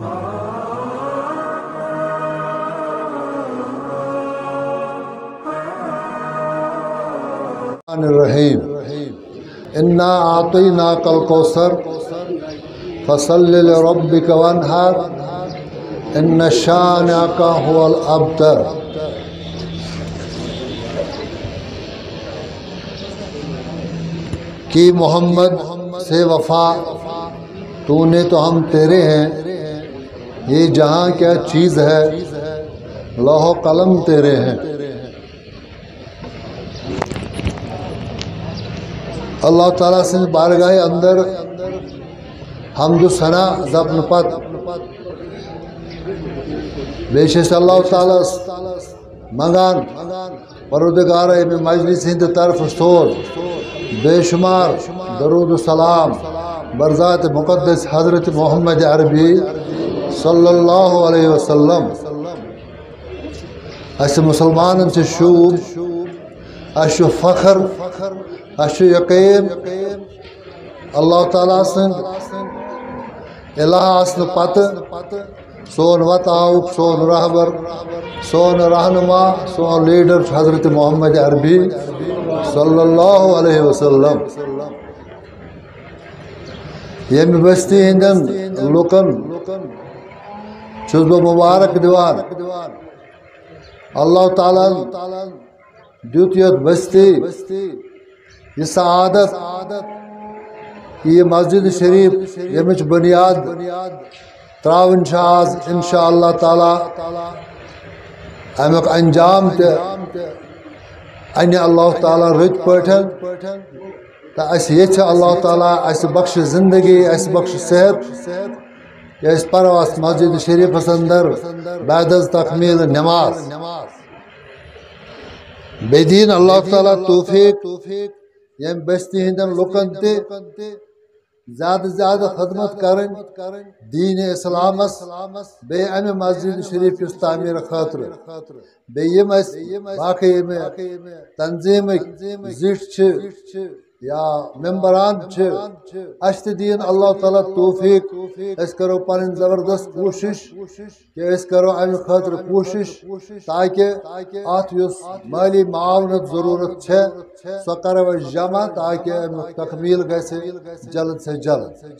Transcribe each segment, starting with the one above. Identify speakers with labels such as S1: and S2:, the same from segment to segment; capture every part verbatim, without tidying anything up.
S1: الرحیم انا اعطیناک الکوثر فصل لربک وانحر ان شانئک هو الابتر۔ کہ محمد سے وفا، تو نے تو ہم تیرے ہیں، یہ جہاں کیا چیز ہے، لوح و قلم تیرے ہیں۔ اللہ تعالیٰ سے بارگاہ اندر حمد و ثنا زبن پت بیشس اللہ تعالیٰ منگان پروردگار میں مجلس ہند طرف سور بے شمار درود و سلام برذات مقدس حضرت محمد عربی صلی اللہ علیہ وسلم۔ اس مسلمان سے شوب اس فخر اس یقین اللہ تعالیٰ سن الہ اسن پت سون وت آؤک سون رہبر سون رہنما سون لیڈر حضرت محمد عربی صلی اللہ علیہ وسلم۔ یم بستی ہندن لکن چھس بہ مبارک دیوان اللہ تعالیٰ دیت یت بستی یہ سعادت یہ مسجد شریف یمچ بنیاد تراون آز انشاء اللہ تعالیٰ امیک انجام تے ان اللہ تعالیٰ رت پٹھن تو اس یہ اللہ تعالیٰ اس بخش زندگی اس بخش صحت کہ اس پرو اس مسجد شریف اندر بعد از تکمیل نماز بیدین اللہ تعالیٰ توفیق یم بستی ہندن لکن تے زیادہ زیادہ خدمت کرن دین اسلامس بے امی مسجد شریف اس تعمیر خاطر بے یم اس باقی میں تنظیم زیٹ چھ یا ممبران چھ اشت دین اللہ تعالیٰ توفیق اس کرو پن زبردست کوشش کہ اس کرو امی خاطر کوشش تاکہ آت یس مالی معاونت ضرورت چھ سو کرو جمع تاکہ امی تکمیل گیسے جلد سے جلد۔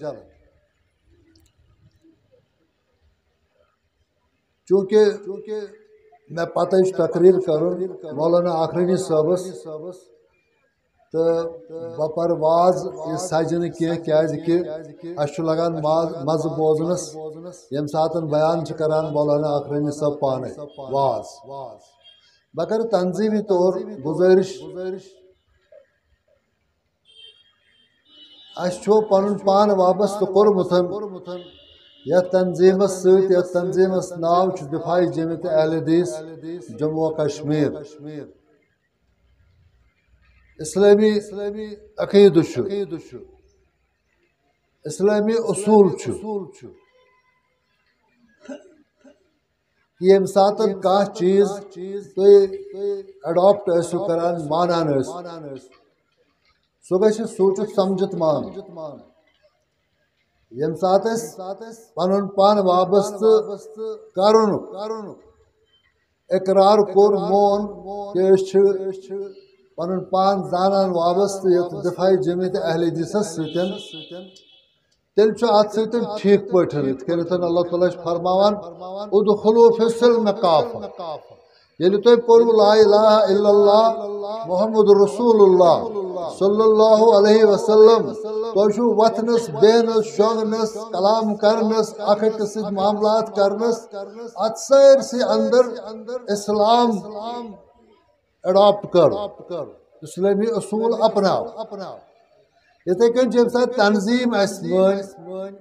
S1: چونکہ میں پتہ تقریر کروں مولانا آخرینی صاحبس تو بپر واز یہ سجن کی اس لگان مز بوزنس یم سات بیان کران مولانا آخرینی صاحب پانے واز بکر تنظیمی طور گزارش اس پن پان وابستہ کورمت یا تنظیمس ست یا تنظیمس ناو دفاع جمعیت اہل حدیث جموں و کشمیر۔ اسلامی عقید اسلامی اصول یم سات کھانا چیز تھی اڈاپٹ ٲسِو کران مانان سہ گژھِ سوچت سمجھت مان یم سات پن پان وابستہ کرن اقرار کور مون کہ پن پان زانان وابستہ یت دفاع جمعیت اہل حدیثس ستن تیل ات ست ٹھیک پاٹھن یت کنیتھ اللہ تعالیٰ فرماوان ادخلوا فی السلم کافہ ییٚلہِ تُہۍ پوٚروٕ لا الہ الا اللہ محمد رسول اللہ صلی اللہ علیہ وسلم تُہۍ چھُو وتھنس بیہنس شونگنس کلام کرنس اکھ أکِس سۭتۍ معاملات کرنس اتھ سٲرسٕے اندر اسلام اڈاپٹ کر اسلامی اصول اپناو یتھے کن یم سات تنظیم اس ون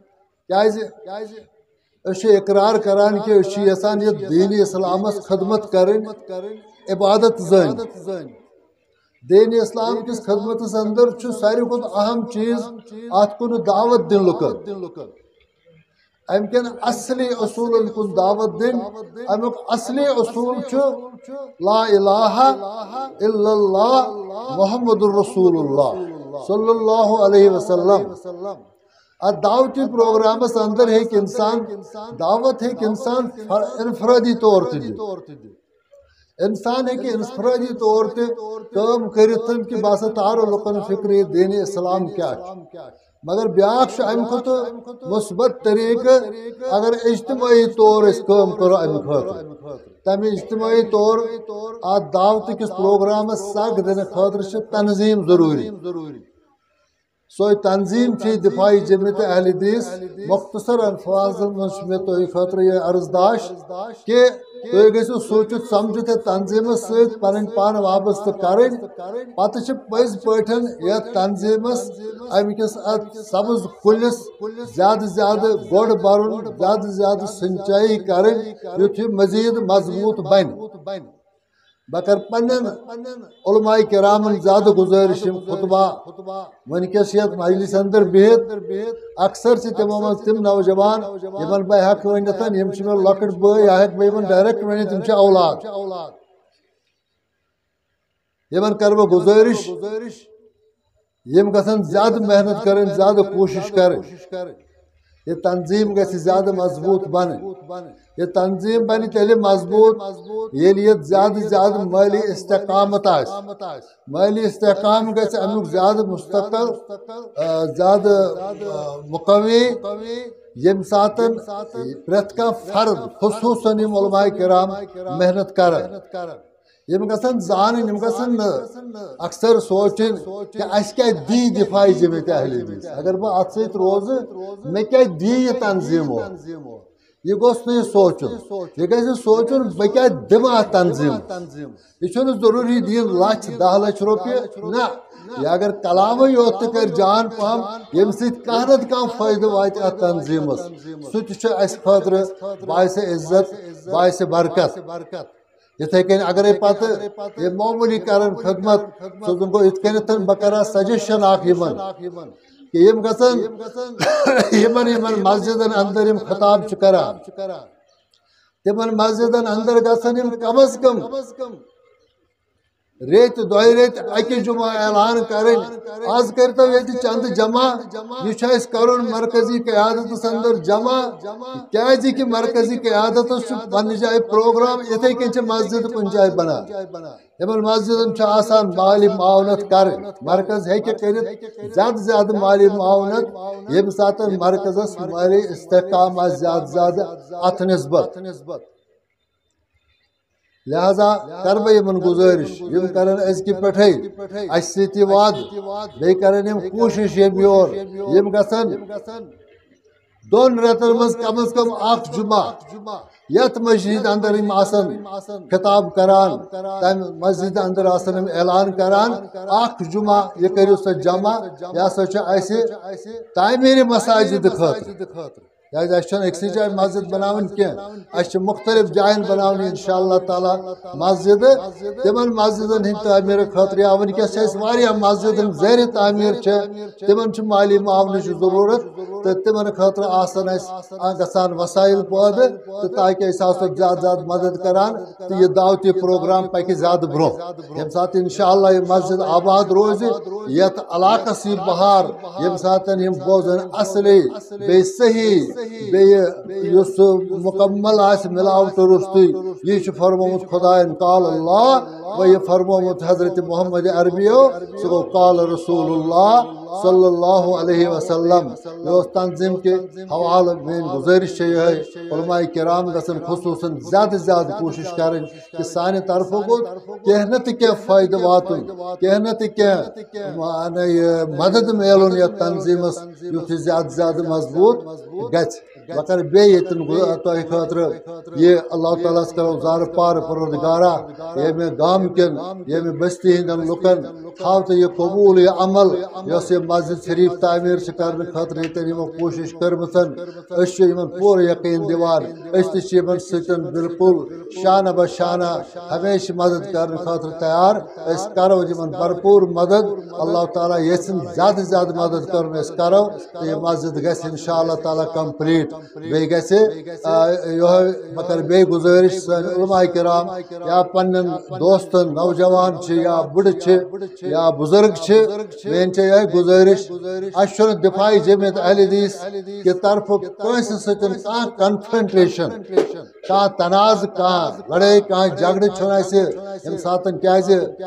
S1: کیازِ اقرار کران کہ یسان یہ دین اسلامس خدمت کرن عبادت زن دین اسلام کس خدمت اندر ساروی کھت اہم چیز ات کن دعوت دن لکن ام کن اصلی اصول کن دعوت دن امیک اصلی اصول لا الہ الا اللہ محمد رسول اللہ صلی اللہ علیہ وسلم۔ ات دعوتی پروگرامس اندر ہیک انسان دعوت ہیک انسان انفرادی طور تے دی انسان ہے کہ انفرادی طور تے کام کرتن کہ باسا تارو لکن فکر دین اسلام کیا مگر بیاکھ ام خط مثبت طریقہ اگر اجتماعی طور اس کام کرو ام خاطر تمہ اجتماعی طور ات دعوت کس پروگرامس سگ دن خاطر تنظیم ضروری سو تنظیم چھ دفاعی جمعیت اہل حدیث مختصر الفاظ میں تو خاطر یہ عرض داش کہ تھی گھو سوچت سمجھت تنظیم ست پن پان وابستہ کریں پتہ پز پا یتھ تنظیمس امکس ات سبز کلس زیادہ زیادہ گوڑ برن زیادہ زیادہ سنچائی کریں یتھ یہ مزید مضبوط بن بکر پنن علماء کرامن زیادہ گزارش خطبہ ونکس یت مجلس اندر بہت اکثر سے تمو من تم نوجوان یمن بہ ہیک ونت یم چھ مے لکٹ بہ یا ہیک بہ یمن ڈائریکٹ ونت تم چھ اولاد یمن کر بہ گزارش یم گژھن زیادہ محنت کریں زیادہ کوشش کریں یہ تنظیم گژھِ زیادہ مضبوط بن یہ تنظیم بن تیلہِ مضبوط ییٚلہِ یہ زیادہ زیادہ مالی استحکامت آس مالی استحکام گژھِ امیُک زیادہ مستقل زیادہ مقوی ییٚمہِ ساتہٕ پرٛٮ۪تھ کانٛہہ فرد خصوٗصاً یِم علماء کرام محنت کرن یم گژھن زانن یم گژھن اکثر سوچن کہ اس کیا دی دفاعی جمعیت اہل حدیث اگر بہ ات ست روز مے کیا دی یہ تنظیمو یہ گوس نہ سوچن یہ گژھِ سوچن بہ کیا دم ات تنظیم یہ چھُنہٕ ضروری دین لچھ دہ لچھ رۄپیہِ نہ یہ اگر کلامے یوت تہِ کر جان پہم یم سۭتۍ کانٛہہ نتہٕ کانٛہہ فٲیدٕ واتہِ اتھ تنظیمس سُہ تہِ چھُ اسہِ خٲطرٕ باعث عزت باعث برکت یتھے کن اگر پتہ یہ معمولی کرن خدمت سوزن گو ات کنت بہ کرا سجیشن اخ یمن کہ یم گژھن یمن یمن مسجدن اندر یم خطاب چھ کران تمن مسجدن اندر گژھن یم کم از کم ریت دۄیہِ ریت اکہ جمعہ اعلان کریں آز کرتو یہ چند جمع یہ اس کرن مرکزی قیادت اندر جمع کیازِ کہ مرکزی قیادت پنہ جائے پروگرام اتھے کن مسجد کن جائے بنا یمن مسجدن آسان مالی معاونت کریں مرکز ہیکہ کرت زیادہ زیادہ مالی معاونت یم سات مرکزس مالی استحکام آ زیادہ زیادہ ات نسبت لہذا کر بہ یمن گزارش یم کرن ازکہ پٹھے اس سۭتۍ وعدٕ بیٚیہِ کرن یم کوشش یم یور یم گژھن دون رٮ۪تن منٛز کم از کم اکھ جمعہ یتھ مسجد اندر یم آسن خطاب کران تمہ مسجد اندر آسن یم اعلان کران اکھ جمعہ یہ کٔرِو سا جمع یہ ہسا چھُ اسہِ تعمیٖرِ مساجد خٲطرٕ کیازِ اَسہِ چھنہٕ أکسٕے جایہِ مسجد بناوٕنۍ کینٛہہ اَسہِ چھِ مختلف جاین بناونہِ انشاء اللہ تعالیٰ مسجد تمن مسجدن ہٕنٛدِ تعمیٖر خٲطرٕ یا وٕنکیٚس چھِ اَسہِ واریاہ مسجدن زیرِ تعمیٖر چھِ تمن چھِ مالی معاونٕچ ضروٗرت تہٕ تمن خٲطرٕ آسن اَسہِ گژھان وسایل پٲدٕ تہٕ تاکہِ أسۍ آسو زیادٕ زیادٕ مدد کران تہٕ یہِ دعوتی پروگرام پکہِ زیادٕ برونٛہہ ییٚمہِ ساتہٕ انشاء اللہ یہِ مسجد آباد روزِ یتھ علاقس یی بہار ییٚمہِ ساتہٕ یِم بوزن اصلی بیٚیہِ صحیح بیس مکمل آس ملاوٹ رستی یہ فرمومت خدائن قال اللہ و یہ فرمومت حضرت محمد عربیو سو گو قال رسول اللہ صلی اللہ علیہ وسلم یہ تنظیم کے حوالہ میں گزارش ہے علماء کرام گھن خصوصاً زیادہ زیادہ کوشش کریں کہ سانہ طرف گو کینٛہہ نتہ کینٛہہ فائدہ واتن کینٛہہ نتہ کینٛہہ مدد میلن یتھ تنظیمس یُتھ یہ زیادہ زیادہ مضبوط گژھِ وکر بیٚیہِ تۄہہِ خٲطرٕ یہ اللہ تعالیٰ کرو زار پار پروردگارا ییٚمہِ گام کٮ۪ن ییٚمہِ بستی ہٕنٛدٮ۪ن لُکن تھاو تہٕ یہِ قبوٗل یہِ عمل یۄس یہِ مسجد شریف تعمیٖر چھِ کرنہٕ خٲطرٕ ییٚتٮ۪ن یِمو کوٗشش کٔرمٕژ أسۍ چھِ یِمن پوٗرٕ یقیٖن دِوان أسۍ تہِ چھِ یِمن سۭتۍ بالکل شانہ بہ شانہ ہمیشہ مدد کرنہٕ خٲطرٕ تیار أسۍ کرو یِمن بھرپوٗر مدد اللہ تعالیٰ یژھن زیادٕ زیادٕ مدد کرُن أسۍ کرو تہٕ یہِ مسجد گژھِ انشاء اللہ تعالیٰ کمپلیٖٹ بیٚیہِ گژھِ یِہوٚے بہٕ کَرٕ بیٚیہِ گُزٲرِش سٲنۍ علماء کرام یا پنٛنٮ۪ن دوستن نوجوان چھِ یا بٕڑٕ چھِ یا بُزرگ چھِ میٛٲنۍ چھےٚ یِہوٚے گُزٲرِش اَسہِ چھُنہٕ دِفاعی جمعیت اہل حدیث کہِ طرفہٕ کٲنٛسہِ سۭتۍ کانٛہہ کنفرنٹریشن کانٛہہ تنازٕ کانٛہہ لڑٲے کانٛہہ جگڑٕ چھُنہٕ اَسہِ ییٚمہِ ساتہٕ کیٛازِ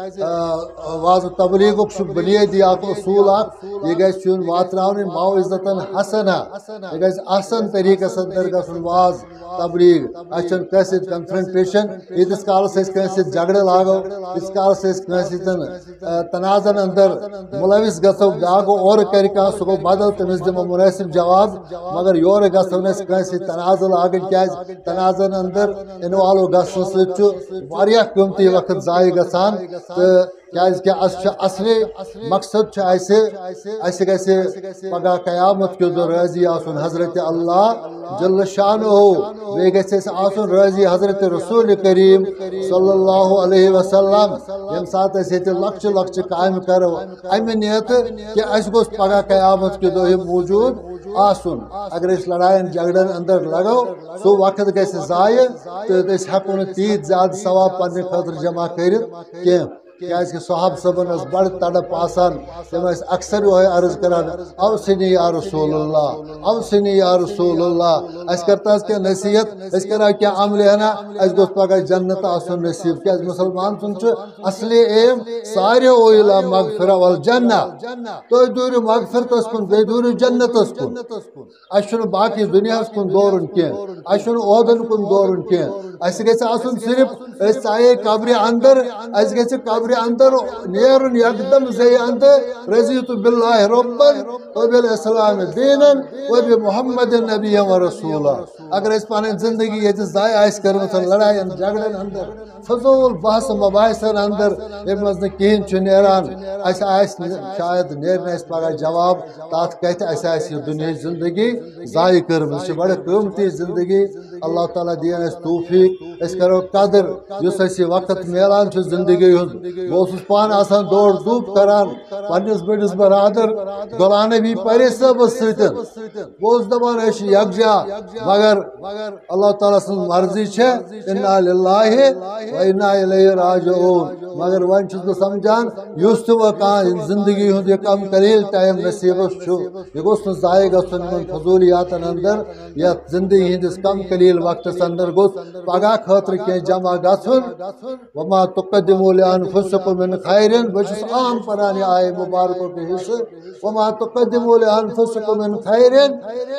S1: واضح تبلیغُک چھُ بُنیٲدی اکھ اصوٗل اکھ یہِ گژھِ یُن واتناونہٕ موعظتن حسنہ یہِ گژھِ احسن طریٖقس انٛدر گژھُن واز تبلیغ اَسہِ چھُنہٕ کٲنٛسہِ سۭتۍ کنفرنٹریشن ییٖتِس کالس أسۍ کٲنٛسہِ سۭتۍ جگڑٕ لاگو ییٖتِس کالس أسۍ کٲنٛسہِ سۭتۍ تنازن انٛدر مُلوث گژھو بیٛاکھ گوٚو اورٕ کرِ کانٛہہ سُہ گوٚو بدل تٔمِس دِمو مُنٲسِب جواب مگر یورٕ گژھو نہٕ أسۍ کٲنٛسہِ سۭتۍ تنازٕ لاگٕنۍ کیٛازِ تنازن انٛدر اِنوالو گژھنہٕ سۭتۍ چھُ واریاہ قۭمتی وقت ضایع گژھان تہٕ کیٛازِکہِ اَسہِ چھُ اصلی مقصد چھُ اَسہِ اَسہِ گژھِ پگاہ قیامت کہِ دۄہ رٲضی آسُن حضرت اللہ جل شانہُ بیٚیہِ گژھِ اَسہِ آسُن رٲضی حضرت رسوٗل کریم صلی اللہ علیہ وسلم ییٚمہِ ساتہٕ أسۍ ییٚتہِ لۄکچہِ لۄکچہِ کامہِ کرو اَمہِ نیتہٕ کہِ اَسہِ گوٚژھ پگاہ قیامت کہِ دۄہ یہِ موٗجوٗد آسُن اگر أسۍ لڑاین جگڑن انٛدر لگو سُہ وقت گژھِ ضایع تہٕ أسۍ ہٮ۪کو نہٕ تیٖتۍ زیادٕ ثواب پننہِ خٲطرٕ جمع کٔرِتھ کینٛہہ کیٛازِکہِ صحابہٕ صٲبن ٲس بڑٕ تڑپ آسان تِم ٲسۍ اکثر یِہوٚے عرض کران اوسِنی یا رسول اللہ اوسِنی یا رسول اللہ اَسہِ کر تہنٛز کینٛہہ نصیحت أسۍ کرو کینٛہہ عملہِ ہنا اَسہِ گوٚژھ پگاہ جنت آسُن نصیٖب کیٛازِ مُسلمان سُنٛد چھُ اصلی ایم ساروِیو اِلا مغفرہ والجنہ تُہۍ دوٗرِو مغفرتس کُن بیٚیہِ دوٗرِو جنتس کُن اَسہِ چھُنہٕ باقٕے دُنیاہس کُن دورُن کینٛہہ اَسہِ چھُنہٕ عہدن کُن دورُن کینٛہہ اَسہِ گژھِ آسُن صرف أسۍ ژایے قبرِ انٛدر اَسہِ گژھِ قبرِ انٛدر نیرُن یکدم زیٚیہِ انٛدر رضیتُ باللہ رۄبن وبالاسلام دیٖنن وبمحمد نبی و رسوٗلا اگر أسۍ پنٕنۍ زندگی ییٚتہِ ضایع آسہِ کٔرمٕژ لڑاین جگڑن انٛدر فضوٗل بحث مباحثن انٛدر ییٚمہِ منٛز نہٕ کِہیٖنۍ چھُ نیران اَسہِ آسہِ نہٕ شاید نیرِ نہٕ اَسہِ پگاہ جواب تتھ کتھِ اَسہِ آسہِ یہِ دُنیہٕچ زندگی ضایع کٔرمٕژ یہِ چھِ بڑٕ قۭمتی زندگی اللہ تعالیٰ دِیِن اَسہِ توفیٖق أسۍ کرو قدر یُس اَسہِ یہِ وقت میلان چھُ زندگی ہُنٛد بہٕ اوسُس پانہٕ آسان دورٕ دوٗپ کران پننِس بٔڑِس برادر غلام نبی پرے صٲبس سۭتۍ بہٕ اوسُس دپان أسۍ چھِ یکجا مگر اللہ تعالیٰ سٕنٛز مرضی چھےٚ اِنّا لِلّٰہِ و اِنّا اِلیہِ راجعوٗن مگر وۄنۍ چھُس بہٕ سمجھان یُس تہِ وۄنۍ کانٛہہ زندگی ہُنٛد یہِ کم قلیٖل ٹایم نصیٖبس چھُ یہِ گوٚژھ نہٕ ضایع گژھُن یِمن فضوٗلیاتن انٛدر یتھ زندگی ہٕنٛدِس کم قلیٖل وقتس انٛدر گوٚژھ پگاہ خٲطرٕ کینٛہہ جمع گژھُن وما تُقدِموٗ لِأنفُسِکُم مِن خیرٍ بہٕ چھُس عام پران یہِ آیے مُبارکُک حِصہٕ وما تُقدِموٗ لِأنفُسِکُم مِن خیرٍ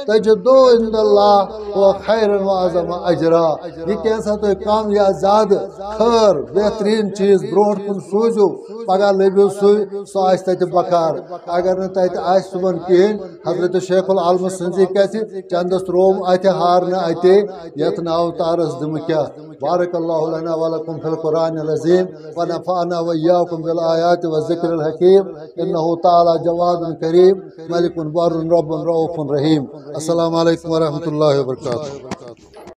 S1: تجدوٗ عند اللہ هو خیرًا وأعظم اجرا یہِ کینٛژھا تُہۍ کم یا زیادٕ خٲر بہتریٖن چیٖز برونٛٹھ کُن سوٗزِو پگاہ لٔبِو سُے سُہ آسہِ تتہِ بکار اگر نہٕ تتہِ آسہِ صُبحن کِہیٖنۍ حضرت شیخ العالمہٕ سٕنٛزی کتھِ چندس ترووُم اتھِ ہارنہٕ اتے یتھ ناو تارس دِمہٕ کیٛاہ بارک اللہ لنا ولکم فی القرآن العظیم ونفعنا وإياكم بالآیات والذکر الحکیم انہ تعالی جواد کریم ملک بر رب رؤوف رحیم السلام علیکم ورحمۃ اللہ وبرکاتہ.